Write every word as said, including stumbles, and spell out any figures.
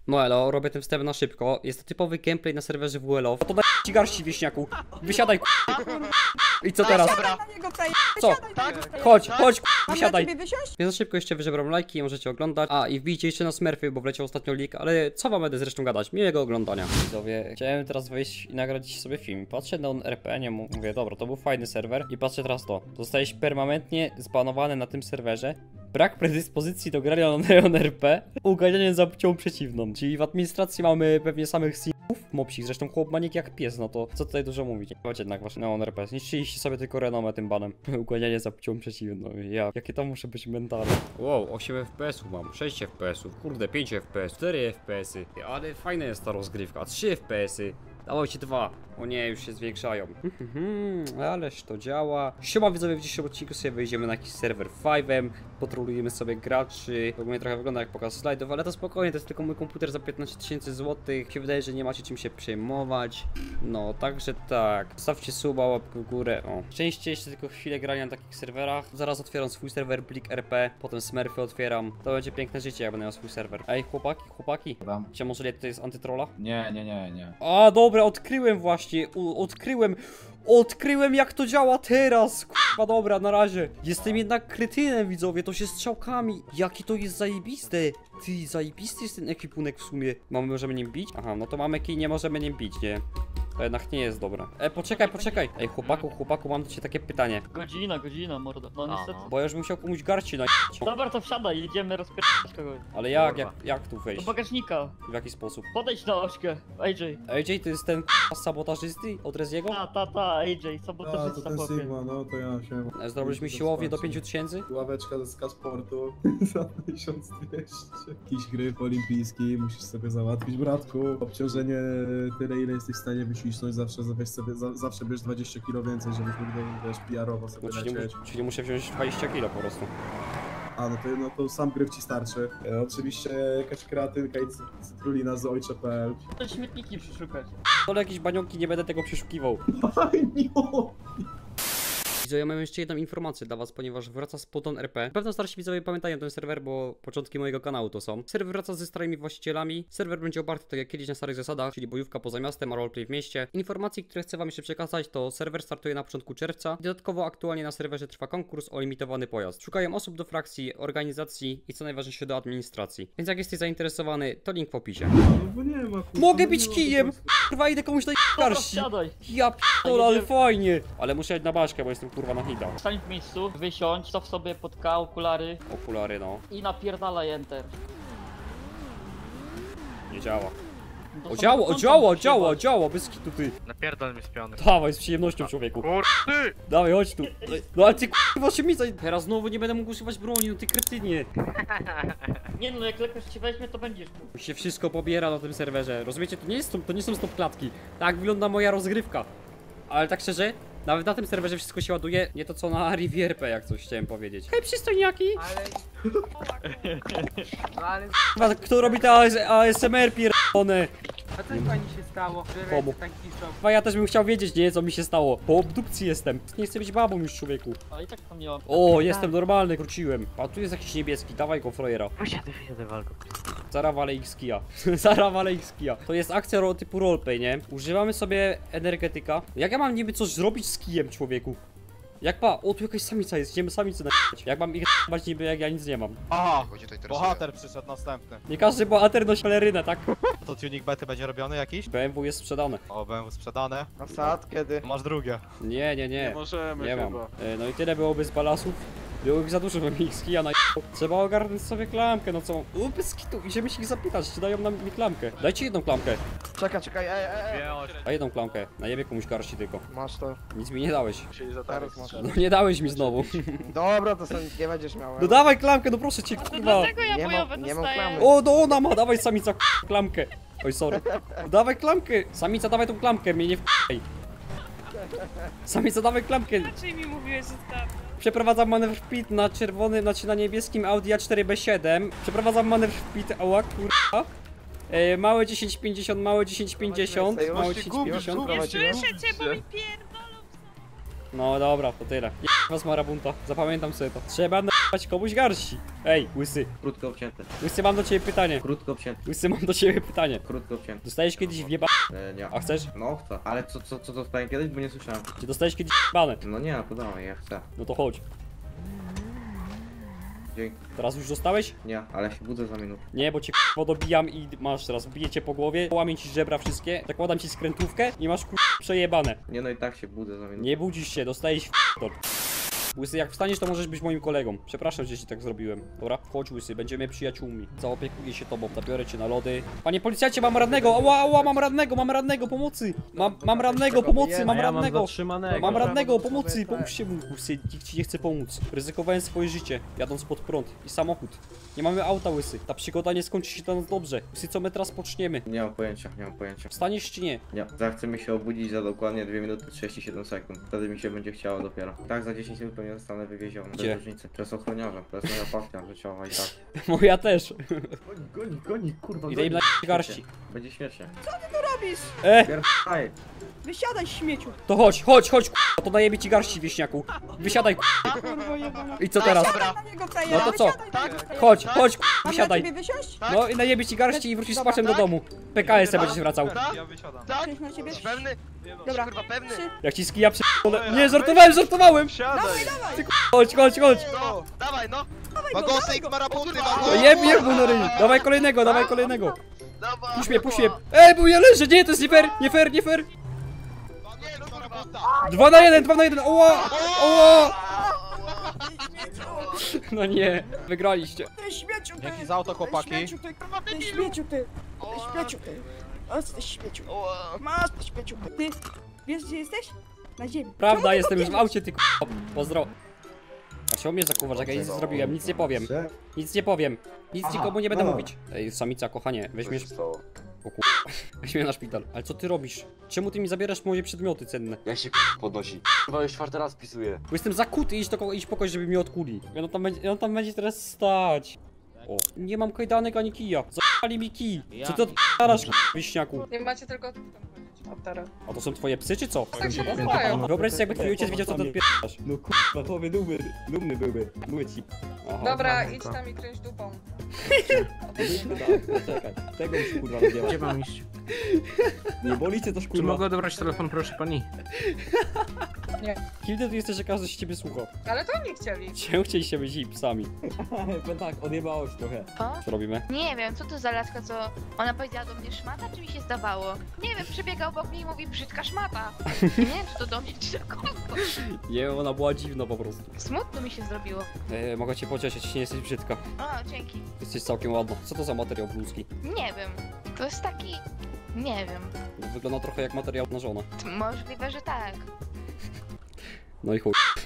No elo, robię ten wstęp na szybko. Jest to typowy gameplay na serwerze W L O. To daj ci garści, wieśniaku. Wysiadaj, k***. I co teraz? Co? Chodź, chodź, k***, wysiadaj. Ja za szybko jeszcze wyżebram lajki, możecie oglądać. A i wbijcie jeszcze na Smurfy, bo wleciał ostatnio leak, ale co wam będę zresztą gadać? Miłego oglądania. Widzowie, chciałem teraz wejść i nagrać sobie film. Patrzę na R P, nie mówię, dobra, to był fajny serwer. I patrzę teraz to. Zostałeś permanentnie zbanowany na tym serwerze. Brak predyspozycji do grania na Neon R P. Uganianie za płcią przeciwną. Czyli w administracji mamy pewnie samych simów, mopsich. Zresztą chłop manik jak pies, no to co tutaj dużo mówić. Chodź jednak wasz Neon R P. Zniszczyliście sobie tylko renomę tym banem. Uganianie za płcią przeciwną. Ja, jakie to muszę być mentalne. Wow, osiem F P S-ów mam, sześć F P S-ów, kurde, pięć F P S, cztery F P S-y. Ale fajna jest ta rozgrywka, trzy F P S-y. Dawajcie dwa. O nie, już się zwiększają. Ależ to działa. Siema widzowie, w dzisiejszym odcinku sobie wejdziemy na jakiś serwer five'em. Potrolujemy sobie graczy. W ogóle trochę wygląda jak pokaz slajdów, ale to spokojnie, to jest tylko mój komputer za piętnaście tysięcy złotych. Się wydaje, że nie macie czym się przejmować. No, także tak. Stawcie suba, łapkę w górę. O. Szczęście jeszcze tylko chwilę grania na takich serwerach. Zaraz otwieram swój serwer Blik R P, potem Smurfy otwieram. To będzie piękne życie, jak będę miał swój serwer. Ej, chłopaki, chłopaki. Cię może to jest antytrola? Nie, nie, nie, nie. A, dobra, odkryłem właśnie. U, odkryłem. Odkryłem jak to działa teraz. Kurwa, dobra, na razie. Jestem jednak kretynem, widzowie, to się strzałkami. Jakie to jest zajebiste. Ty, zajebisty jest ten ekwipunek w sumie. Mamy, możemy nim bić? Aha, no to mamy kij, nie możemy nim bić, nie? To jednak nie jest dobre. E, poczekaj, poczekaj. Ej, chłopaku, chłopaku, mam do ciebie takie pytanie. Godzina, godzina, mordo. No niestety. Bo ja już bym musiał komuś garści na. Dobra, to wsiadaj, jedziemy rozpierdać kogoś. Ale jak, jak, jak tu Do wejść? bagażnika. W jaki sposób? Podejdź na ośkę, A J. A J to jest ten sabotażysty od Reziego? Ta, ta, ta, A J, A, sabotażysta to ten chłopie. Sigma, no to ja się... Zrobisz mi siłownię do pięciu tysięcy? Ławeczka ze Skasportu za tysiąc dwieście. Jakiś gryf olimpijski musisz sobie załatwić, bratku. Obciążenie tyle, ile jesteś w stanie wycisnąć, zawsze weź sobie, za, zawsze bierz dwadzieścia kilo więcej, żebyś mógł, wiesz, P R-owo sobie No, czyli, lecieć. czyli muszę wziąć dwadzieścia kilo po prostu. A, no to, no to sam gryf ci starczy. E, oczywiście jakaś kreatynka i cy- cytrulina z ojcze kropka p l. To śmietniki przeszukać. Ale jakieś banionki, nie będę tego przeszukiwał. Widzowie, mam jeszcze jedną informację dla was, ponieważ wraca z Podon R P. Pewno starsi widzowie pamiętają ten serwer, bo początki mojego kanału to są. Serwer wraca ze starymi właścicielami. Serwer będzie oparty tak jak kiedyś na starych zasadach, czyli bojówka poza miastem, a roleplay w mieście. Informacje, które chcę wam jeszcze przekazać, to serwer startuje na początku czerwca. Dodatkowo aktualnie na serwerze trwa konkurs o limitowany pojazd. Szukają osób do frakcji, organizacji i co najważniejsze do administracji. Więc jak jesteś zainteresowany, to link w opisie. No bo nie ma, kurwa, Mogę no bić nie ma kijem! po Kurwa, idę komuś na Dobra, garści. wsiadaj. Ja p***dolę, ale fajnie. Ale muszę jechać na baszkę, bo jestem kurwa na hita. Stań w miejscu, wysiądź, cof sobie pod K, okulary Okulary, no. i napierdalaj enter. Nie działa. To O są działo, o kątem działo, się działo, bać. działo, bez kitu ty. Napierdol mi z piony. Dawaj, z przyjemnością, człowieku. Kurty! Dawaj, chodź tu. No ale ty k***wa się mi zaj... Teraz znowu nie będę mógł używać broni, no ty kretynie. Nie no, jak lekarz ci weźmie, to będziesz mógł. Się wszystko pobiera na tym serwerze. Rozumiecie, to nie, jest, to nie są stop klatki. Tak wygląda moja rozgrywka. Ale tak szczerze, nawet na tym serwerze wszystko się ładuje. Nie to co na Rivierpe, jak coś chciałem powiedzieć. Hej, przystojniaki! Ale Kurwa, kto robi te A S M R pierdolone? a co pani się stało, że Komu? ręce tak piszą? Chyba ja też bym chciał wiedzieć, nie, co mi się stało. Po obdukcji jestem. Nie chcę być babą już, człowieku. Ale i tak tam nie ma. O, jestem normalny, wróciłem. A tu jest jakiś niebieski, dawaj go, frojera. Wysiadaj, wysiadaj, walko. Zara wale ich z kija. Zara wale ich z kija. To jest akcja ro typu roleplay, nie? Używamy sobie energetyka. Jak ja mam niby coś zrobić z kijem, człowieku? Jak pa? O, tu jakaś samica jest, idziemy samicy na Jak mam ich bać niby, jak ja nic nie mam? Aha, bohater przyszedł następny. Nie każdy bohater nosi pelerynę, tak? To tuning bety będzie robiony jakiś? B M W jest sprzedane. O, B M W sprzedane. A sad kiedy? Masz drugie. Nie, nie, nie. Nie możemy Nie mam. chyba. E, No i tyle byłoby z balasów. Było ich za dużo, bym ich z kija na Trzeba ogarnąć sobie klamkę, no co? O, bez kitu, idziemy się ich zapytać, czy dają nam mi klamkę. Dajcie jedną klamkę. Czekaj, czekaj, ej, ej, ej. A jedną klamkę. Najebie komuś garści tylko. Masz to. Nic mi nie dałeś. Teraz masz. No nie dałeś mi znowu. Dobra, to sobie nic nie będziesz miał. No dawaj klamkę, no proszę cię, kurwa. Dlatego ja Nie bojowe mam, nie mam dostaję. klamy. O, no ona ma, dawaj samica k- klamkę. Oj, sorry. No, dawaj klamkę. Samica, dawaj tą klamkę, mnie nie w***aj. Samica, dawaj klamkę. Raczej mi mówiłeś ostatnio. Przeprowadzam manewr pit na czerwonym, znaczy na niebieskim Audi A cztery B siedem. Przeprowadzam manewr pit, ała kurwa. E, małe dziesięć pięćdziesiąt, małe dziesięć pięćdziesiąt, małe dziesięć pięćdziesiąt. Nie słyszę cię, bo mi pierdolą. No dobra, to tyle. Je was marabunta, zapamiętam sobie to. Trzeba na k***ać komuś garści. Ej, łysy, Krótko obcięte. łysy, mam do ciebie pytanie. Krótko obcięte. Łysy, mam do ciebie pytanie. Krótko obcięte. Dostajesz kiedyś wjeba... E, nie. A chcesz? No chcę. Ale co, co, co dostałem kiedyś? Bo nie słyszałem. Czy dostajesz kiedyś wjebane? No nie, to dawaj, ja chcę. No to chodź. Dzięki. Teraz już dostałeś? Nie, ale się budzę za minutę. Nie, bo cię k***wo dobijam i masz teraz, biję cię po głowie, łamię ci żebra wszystkie, zakładam ci skrętówkę i masz k***, przejebane. Nie, no i tak się budzę za minutę. Nie budzisz się, dostajesz f***tor. Łysy, jak wstaniesz, to możesz być moim kolegą. Przepraszam, że ci tak zrobiłem. Dobra, chodź Łysy, będziemy przyjaciółmi. Zaopiekuję się tobą, zabiorę cię na lody. Panie policjancie, mam radnego! Ała, ała, mam radnego, mam radnego, pomocy! Mam, mam radnego, pomocy, mam radnego! Mam radnego, pomocy, pomóżcie mu. Łysy, nikt ci nie chce pomóc. Ryzykowałem swoje życie, jadąc pod prąd i samochód. Nie mamy auta, Łysy. Ta przygoda nie skończy się dla nas dobrze. Łysy, co my teraz poczniemy? Nie mam pojęcia, nie mam pojęcia. Wstaniesz czy nie? Nie. Zachce mi się obudzić za dokładnie dwie minuty trzydzieści siedem sekund. Wtedy mi się będzie chciało dopiero. Tak, za dziesięć minut pewnie zostanę wywieziony. Gdzie? Bez różnicy. Przez ochroniarza. To jest moja pasja życiowa i tak. Moja też. Goni, goni, goni, kurwa, Idę im na garści. Będzie śmiesznie. robisz? E, Pierdaj. Wysiadaj, śmieciu. to chodź, chodź, chodź, k***a, to najebie ci garści, wieśniaku. Wysiadaj, k***a. Kurwa jebana. I co teraz? Wysiadaj na niego, frajera. No to co? Wysiadaj na niego, frajera. Chodź, chodź, k***a, Mam na wysiadaj. ciebie wysiąść? No i najebie ci garści i wrócisz z Dobra, płaczem do tak? domu. P K S będziesz wracał. Ja wysiadam. Cześć na ciebie. Pewny? Dobra. Kurwa, pewny? Trzy. Jak ci z kija przy... Nie, żartowałem, żartowałem. Siadaj! Chodź, chodź, chodź. No, dawaj, no. Magosy, maraputy, No jeb, jeb mu na ryj. Dawaj kolejnego, dawaj kolejnego. Puść mnie, puść mnie. Ej, bo ja leżę, nie, to jest nie fair, nie fair, nie fair. Dwa na jeden, dwa na jeden, oła, oła. No nie, wygraliście. Ty śmieciu, ty. Dzięki za auto, Ty chłopaki. śmieciu, ty. Ty śmieciu, ty. Ty śmieciu, ty. Masz, ty śmieciu. Masz, ty śmieciu. Ty, wiesz gdzie jesteś? Na ziemi. Prawda, Czemu jestem już w tylko aucie, ty k***o. Pozdro. A się mnie zakuwasz, jak ja nic nie zrobiłem, nic nie powiem. Nic nie powiem. Nic nikomu nie będę mówić. Ej, samica, kochanie, weźmiesz... O kur... Weź mnie na szpital. Ale co ty robisz? Czemu ty mi zabierasz moje przedmioty cenne? Jak się podnosi? Chyba już czwarty raz pisuję. Bo jestem zakuty, idź do kogo, idź pokoś, żeby mnie odkuli. I on tam będzie, on tam będzie teraz stać. O, nie mam kajdanek ani kija. Zapali mi kij. Co ty odpalasz, wiśniaku? Nie macie tylko tam chodzić. A to są twoje psy, czy co? Tak się nazywają. Wyobraź sobie, jakby twój ojciec wiedział, co ty odpierasz. No kurwa, to by dumny, dumny byłby. Mówię ci. Aha. Dobra, idź tam i kręć dupą. Czekaj, tego już kurwa nie działa. Gdzie mam iść? Nie boli cię też Czy kurwa. mogę odebrać telefon, proszę pani? Kim ty tu jesteś, że każdy się ciebie słucha? Ale to nie chcieli. Cię chcieliście być i psami. Powiem tak, odjebało się trochę. O? Co robimy? Nie wiem, co to za laska, co... Ona powiedziała do mnie szmata, czy mi się zdawało? Nie wiem, przebiegał obok mnie i mówi brzydka szmata. Nie wiem, czy to do mnie, czy do kogo. Nie, ona była dziwna po prostu. Smutno mi się zrobiło. E, mogę cię pocieszyć, nie jesteś brzydka. O, dzięki. Jesteś całkiem ładna. Co to za materiał bluzki? Nie wiem. To jest taki... Nie wiem. Wygląda trochę jak materiał na żonę. Możliwe, że tak. No i chuj.